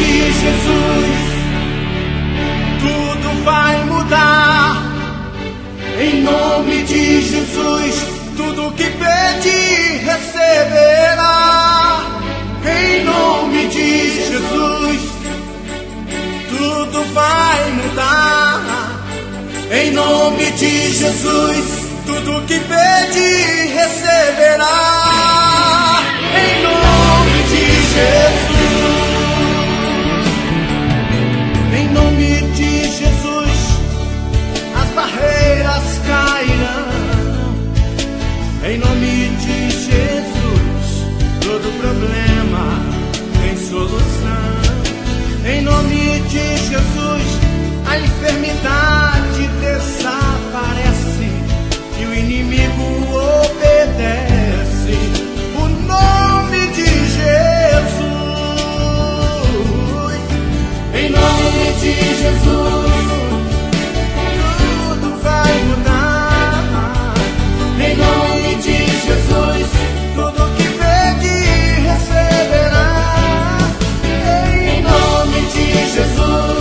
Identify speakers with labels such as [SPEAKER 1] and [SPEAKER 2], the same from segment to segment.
[SPEAKER 1] de Jesus, tudo vai mudar. Em nome de Jesus, tudo que pedir receberá. Em nome de Jesus, tudo vai mudar. Em nome de Jesus, tudo que pedir receberá. Em nome de Jesus, em nome de Jesus, as barreiras cairão. Em nome de Jesus, todo problema tem solução. Em nome de Jesus, a enfermidade desaparece e o inimigo obedece. O nome de Jesus, em nome de Jesus, tudo vai mudar. Em nome de Jesus, tudo que pedir receberá. Em nome de Jesus,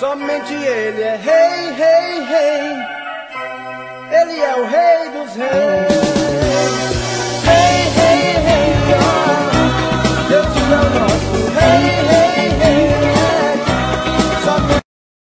[SPEAKER 2] Somente Ele é Rei, Rei, Rei. Ele é o Rei dos Reis. Rei, Rei, Rei, ó. Deus é o nosso Rei, Rei, Rei. Somente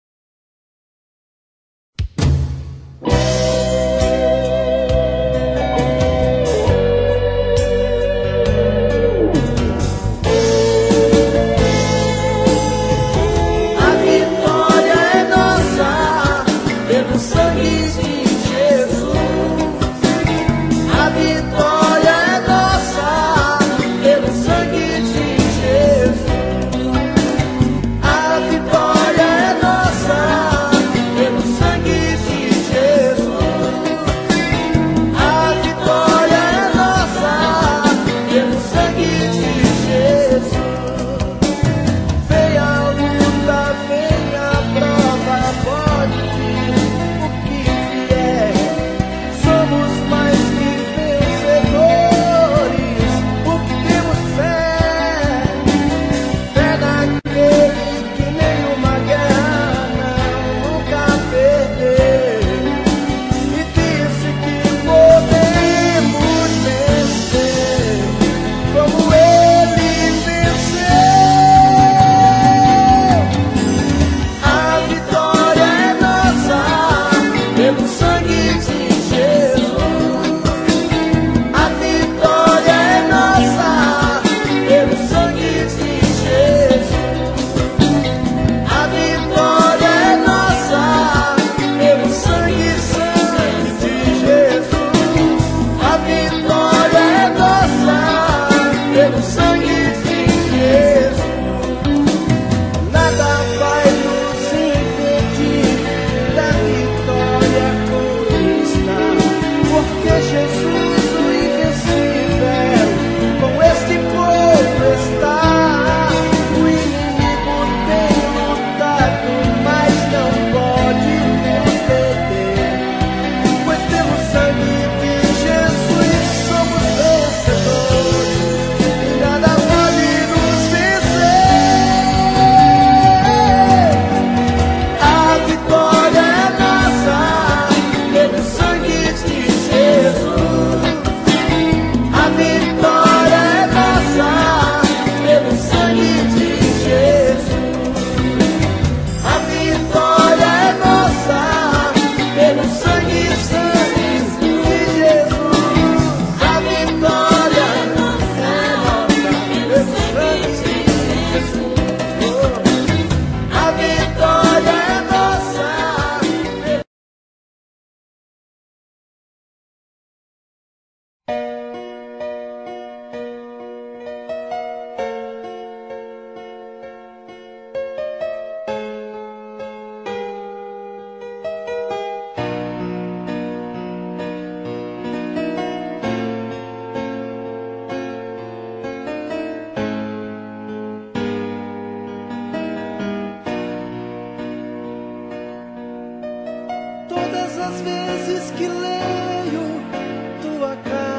[SPEAKER 2] as vezes que leio tua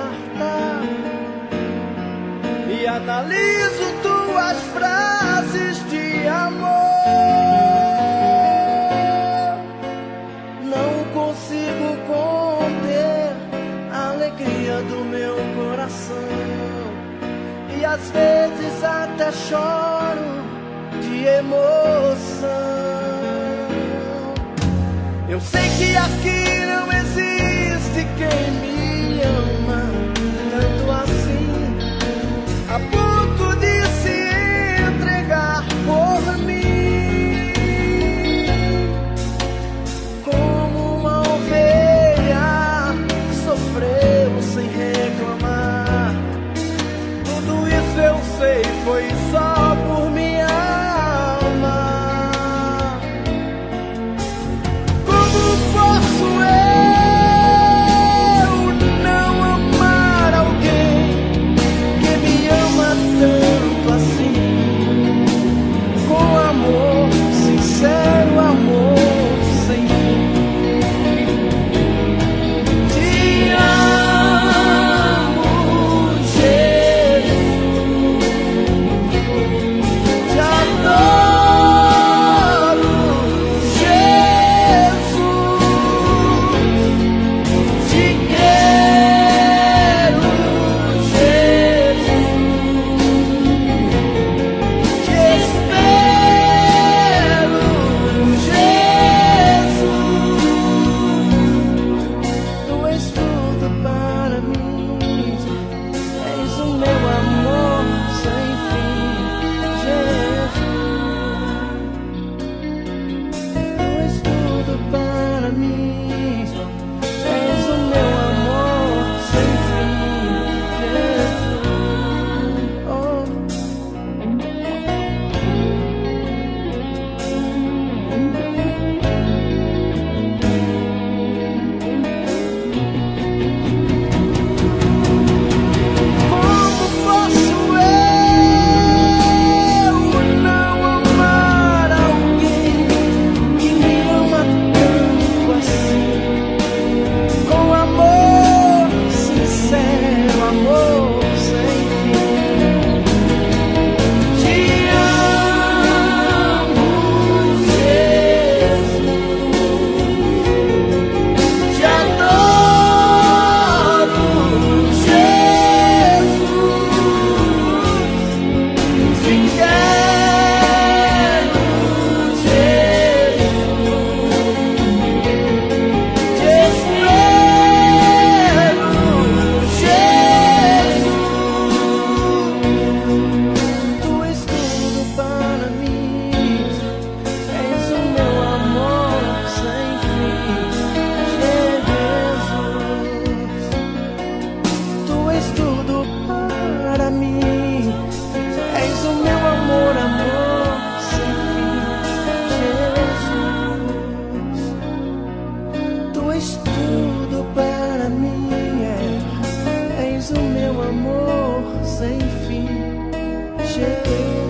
[SPEAKER 2] carta e analiso tuas frases de amor, não consigo conter a alegria do meu coração e às vezes até choro de emoção. Eu sei que aqui não existe quem me ama tanto assim, a ponto de se entregar por mim, como uma ovelha sofreu sem reclamar. Tudo isso eu sei, foi só por minha alma. Como posso és tudo para mim, és o meu amor sem fim, Jesus.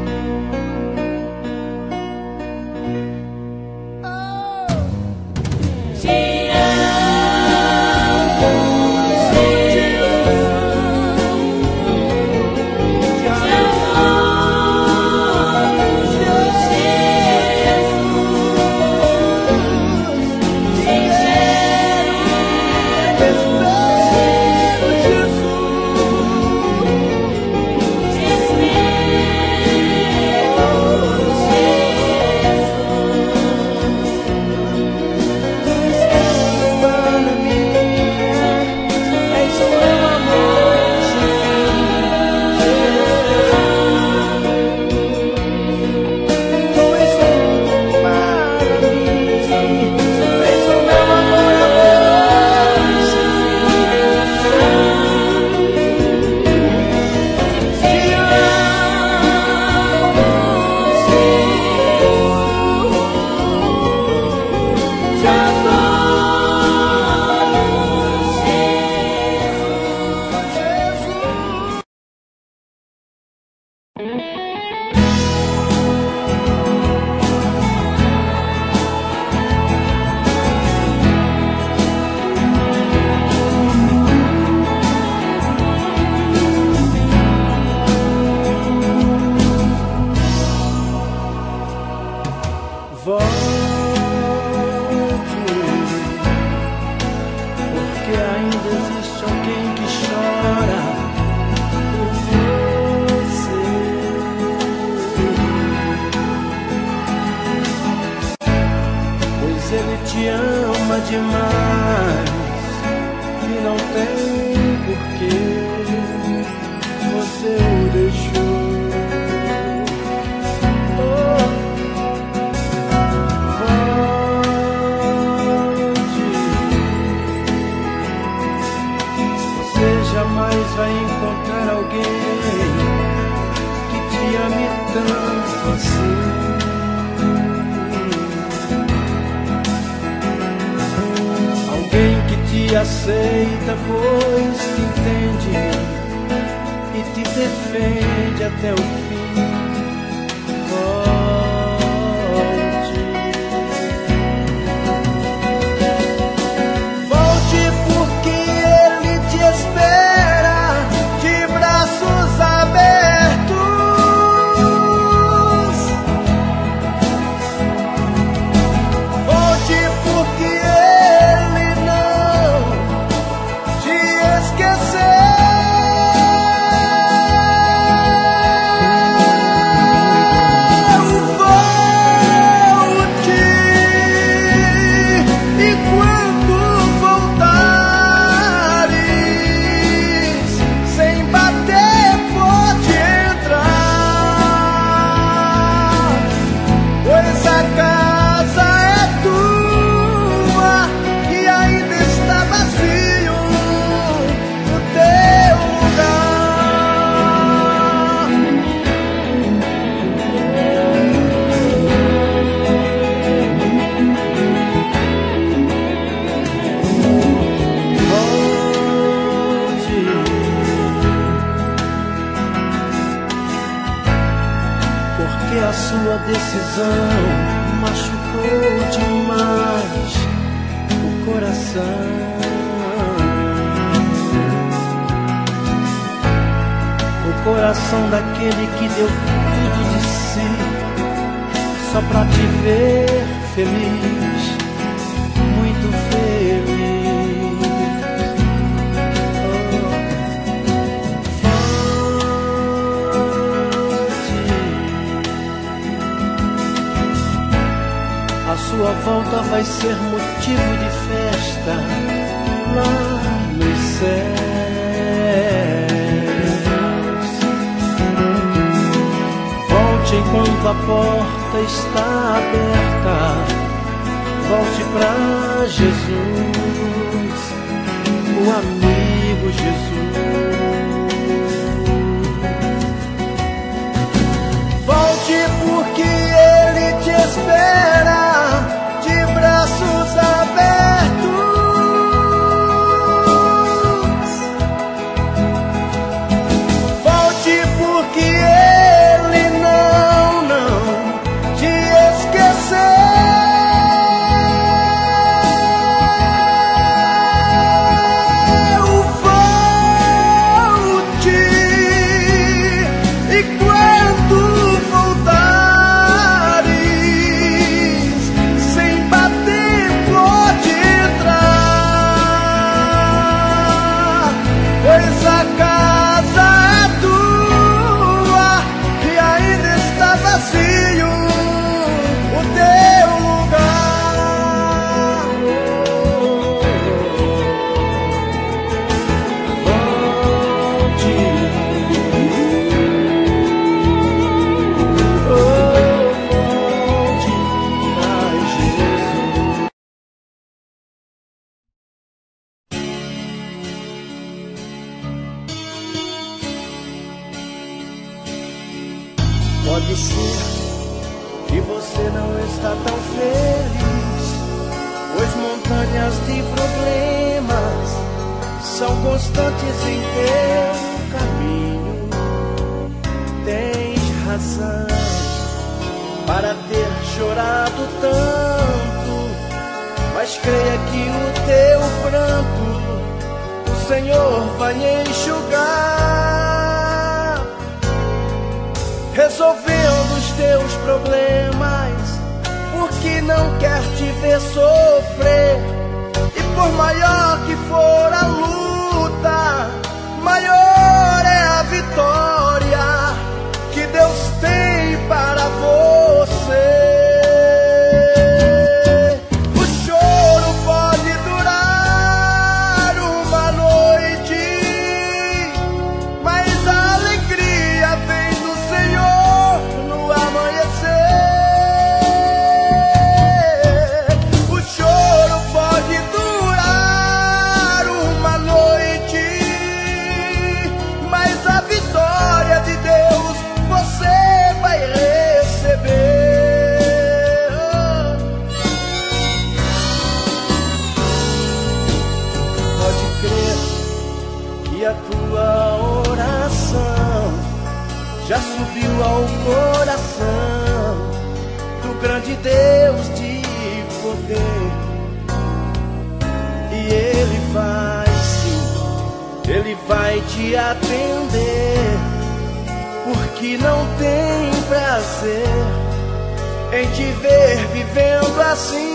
[SPEAKER 2] Aceita, pois te entende e te defende até o fim. Volte porque Ele te espera de braços abertos. Volte porque a sua decisão machucou demais o coração. O coração daquele que deu tudo de si só pra te ver feliz, muito feliz. A sua volta vai ser motivo de festa lá nos céus. Volte enquanto a porta está aberta. Volte pra Jesus, o amigo Jesus. Volte porque Ele te espera de braços abertos. Pode ser que você não está tão feliz, pois montanhas de problemas são constantes em teu caminho. Tens razão para ter chorado tanto, mas creia que o teu pranto o Senhor vai enxugar, resolvendo os teus problemas, porque não quer te ver sofrer. E por maior que for a luta, maior é a vitória que Deus tem para você. O choro pode durar uma noite, mas a alegria vem do Senhor no amanhecer. O choro pode durar uma noite, mas a vitória de Deus você vai receber. Pode crer que a tua oração já subiu ao coração do grande Deus de poder. E Ele vai sim, Ele vai te atender, porque não tem prazer em te ver vivendo assim.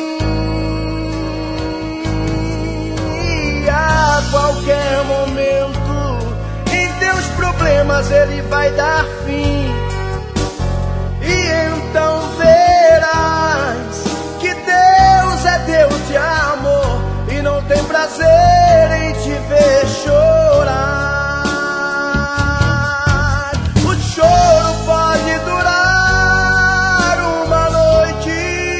[SPEAKER 2] E a qualquer momento em teus problemas Ele vai dar fim, e então verás que Deus é Deus de amor e não tem prazer em te ver chorar. O choro pode durar uma noite,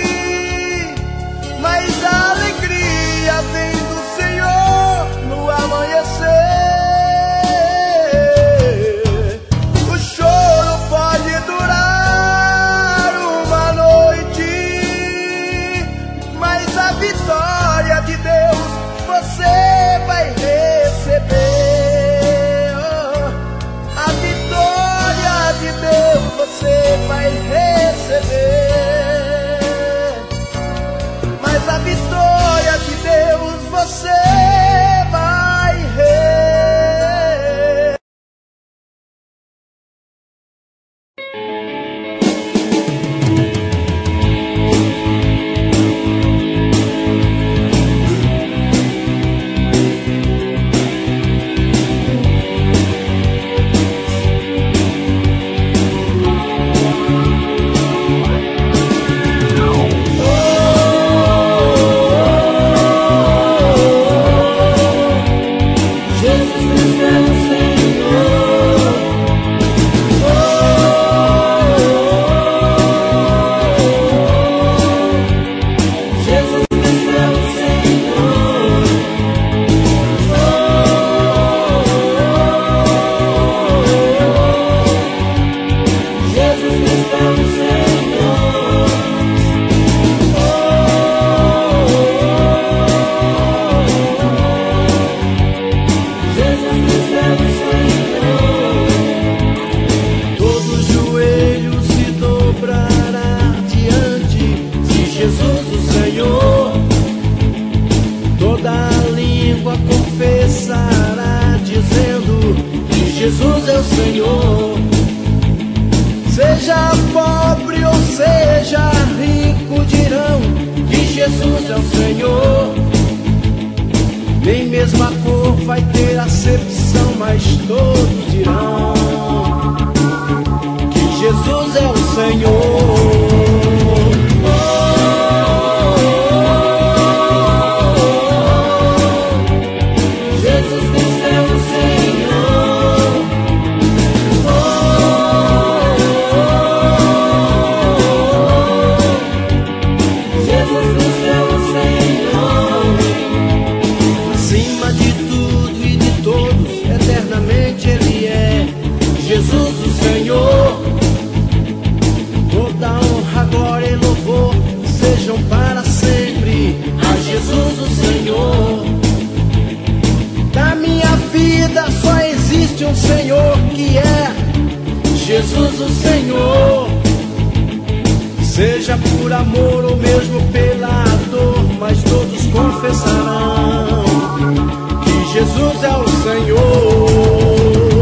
[SPEAKER 2] mas a alegria vem do Senhor no amanhecer. O choro pode durar uma noite, mas a vitória de Deus você vai receber. A vitória de Deus você vai receber, mas a vitória de Deus você vai receber. Jesus é o Senhor. Seja pobre ou seja rico, dirão que Jesus é o Senhor. Nem mesmo a cor vai ter acepção, mas todos dirão que Jesus é o Senhor. Acima de tudo e de todos, eternamente Senhor. Na minha vida só existe um Senhor, que é Jesus o Senhor. Seja por amor ou mesmo pela dor, mas todos confessarão que Jesus é o Senhor.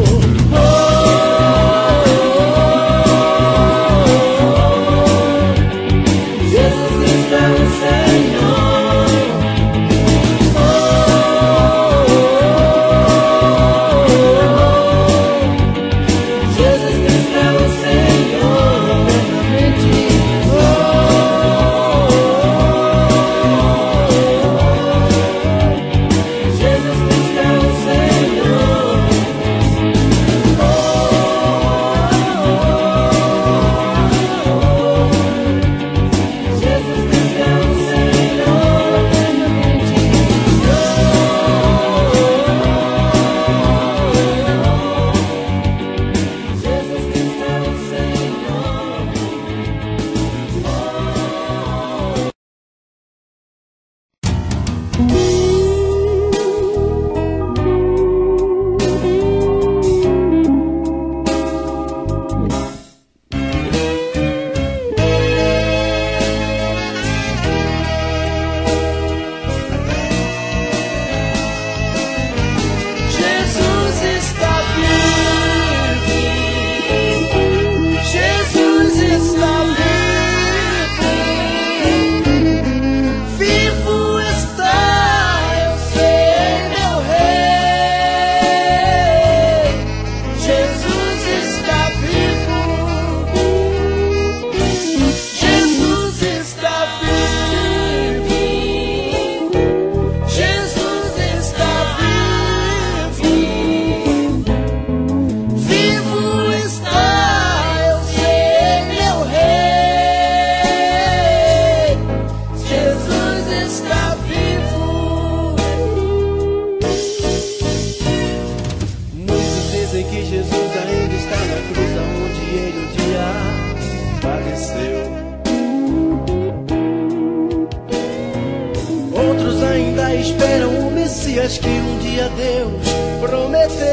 [SPEAKER 2] Que um dia Deus prometeu,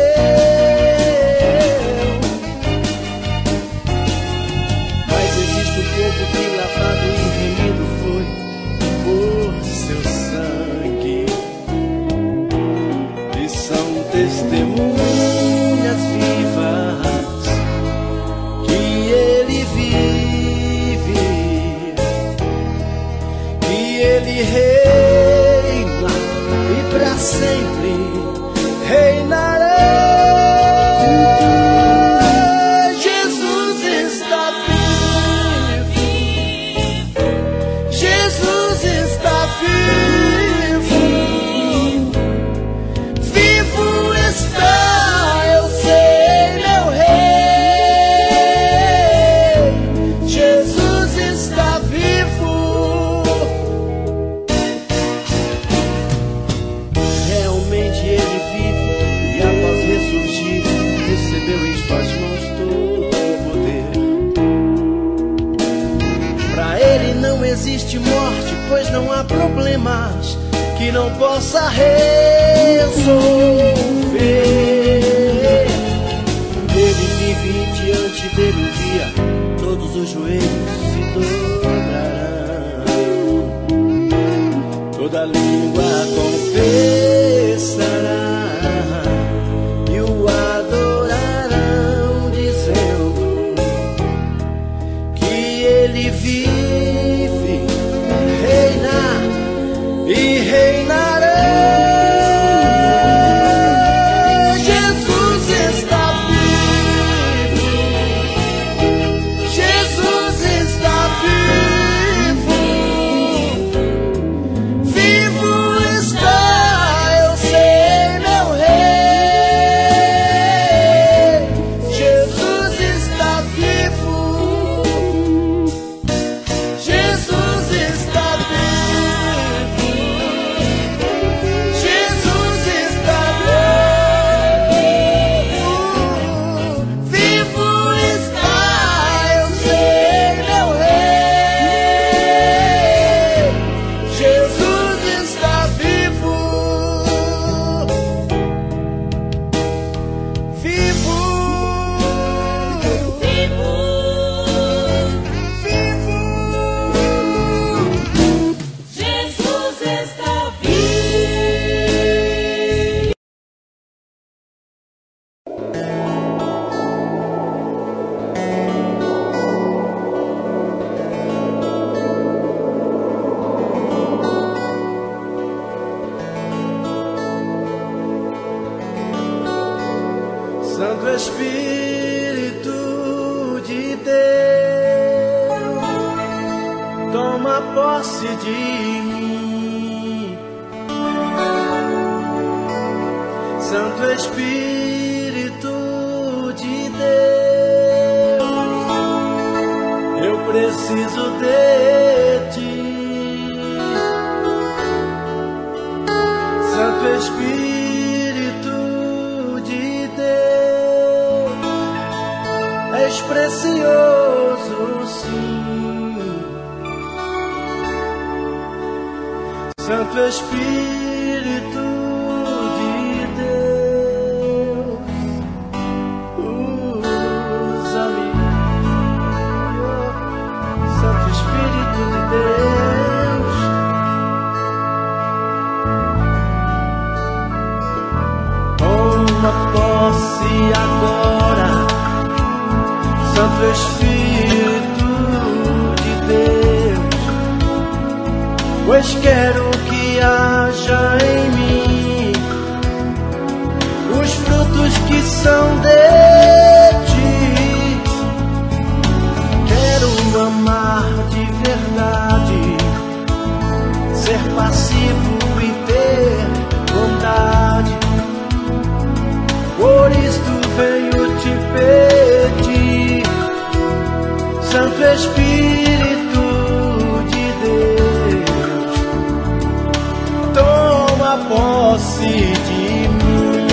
[SPEAKER 2] mas existe um povo que lavado e remido foi por seu sangue, e são testemunhas vivas que Ele vive, que Ele reina e pra sempre reinará. Jesus está vivo, Jesus está vivo, vivo está, eu sei, meu rei. Jesus está vivo. Realmente Ele vive e após ressurgir recebeu em suas mãos todo o poder. Para Ele não existe morte, pois não há problemas que não possa resolver. Ele vive e diante dele um dia todos os joelhos se dobrarão, toda língua confessará e o adorarão, dizendo que Ele vive, reina e reinará. Jesus está vivo, Jesus está vivo, vivo está. Espírito de Deus toma posse de mim. Santo Espírito de Deus, eu preciso de ti. Santo Espírito de Deus, és precioso, sim. Santo Espírito de Deus, usa-me. Santo Espírito de Deus, toma posse agora. Santo Espírito de Deus, pois quero que haja em mim os frutos que são de ti. Quero amar de verdade, ser passivo e ter bondade. Por isto venho te pedir, Santo Espírito de Deus, toma posse de mim.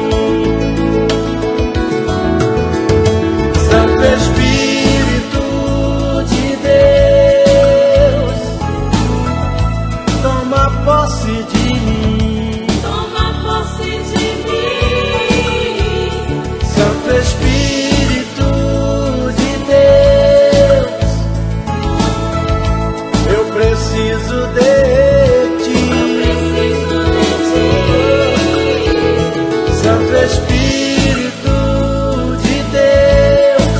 [SPEAKER 2] Santo Espírito de Deus, toma posse de mim.
[SPEAKER 3] Toma posse de mim.
[SPEAKER 2] Santo Espírito de Deus, eu preciso de ti. Santo Espírito de Deus,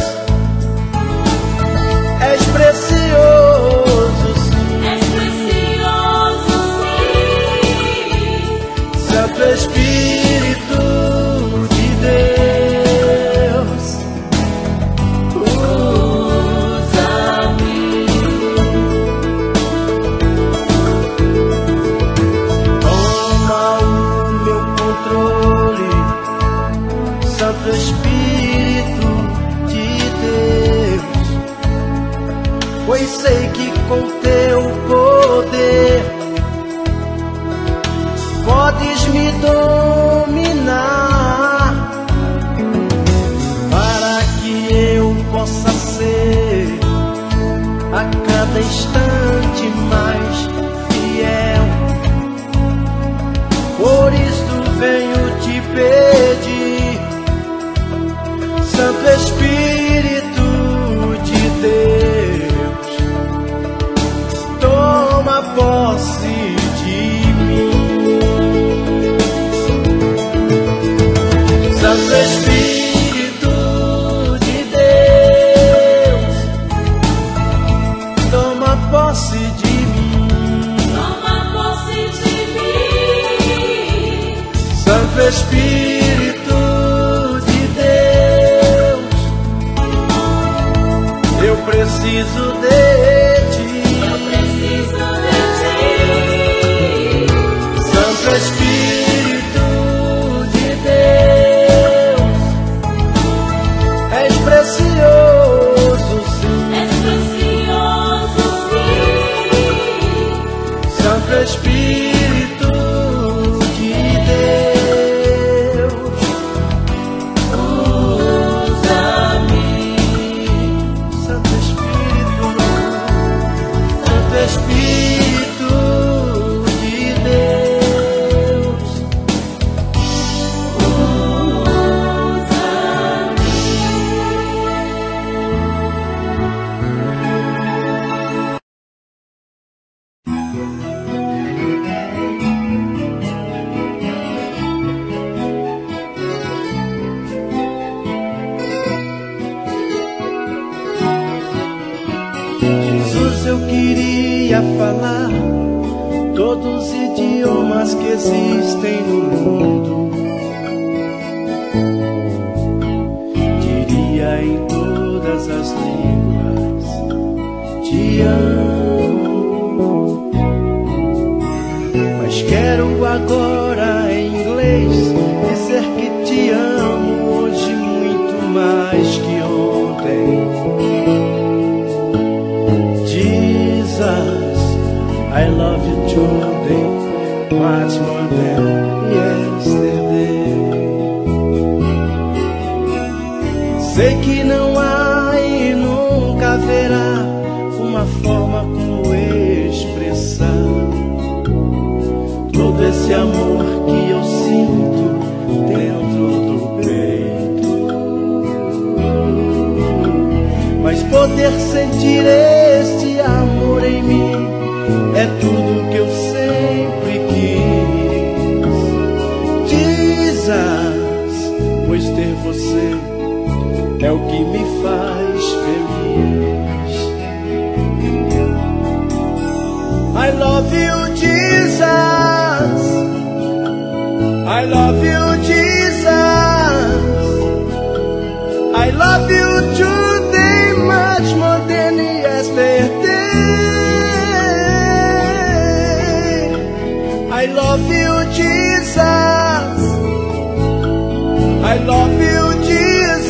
[SPEAKER 2] és precioso, sim.
[SPEAKER 3] És precioso, sim.
[SPEAKER 2] Santo Espírito de Deus,
[SPEAKER 3] Usa-me.
[SPEAKER 2] toma o meu controle. Santo Espírito de Deus, pois sei que com teu poder podes me dominar, para que eu possa ser a cada instante mais fiel. Por isto venho te pedir, Santo Espírito de Deus, toma posse de mim. Santo Espírito de Deus, toma posse de mim.
[SPEAKER 3] Toma posse de mim.
[SPEAKER 2] Santo Espírito de Deus, eu preciso de ti.
[SPEAKER 3] Eu preciso de ti.
[SPEAKER 2] Santo Espírito de Deus, és precioso, sim.
[SPEAKER 3] És precioso, sim.
[SPEAKER 2] Santo Espírito de Deus,
[SPEAKER 3] Usa-me.
[SPEAKER 2] Santo Espírito, Santo Espírito de Deus, Jesus, eu queria falar todos os idiomas que existem no mundo. outras línguas. Te amo, mas quero agora em inglês dizer que te amo hoje muito mais que ontem. Jesus, I love you today much more than yesterday. Sei que não há e nunca haverá uma forma como expressar todo esse amor que eu sinto dentro do peito. Mas poder sentir este amor em mim é tudo que eu sempre quis. Jesus, pois ter você é o que me faz feliz. I love you, Jesus. I love you, Jesus. I love you today much more than yesterday. I love you, Jesus. I love you, Jesus.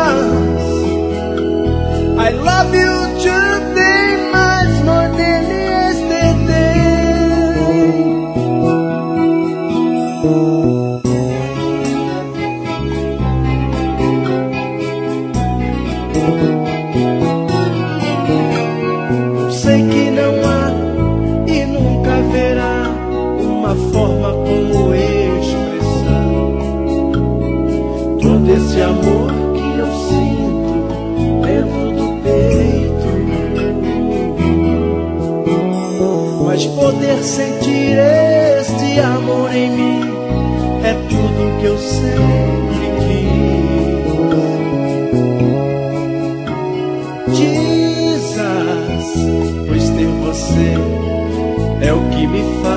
[SPEAKER 2] I love you today much more than yesterday. Sei que não há e nunca haverá uma forma como expressar todo esse amor que eu sinto dentro do peito. Mas poder sentir este amor em mim é tudo que eu sempre quis. Jesus, pois ter você é o que me faz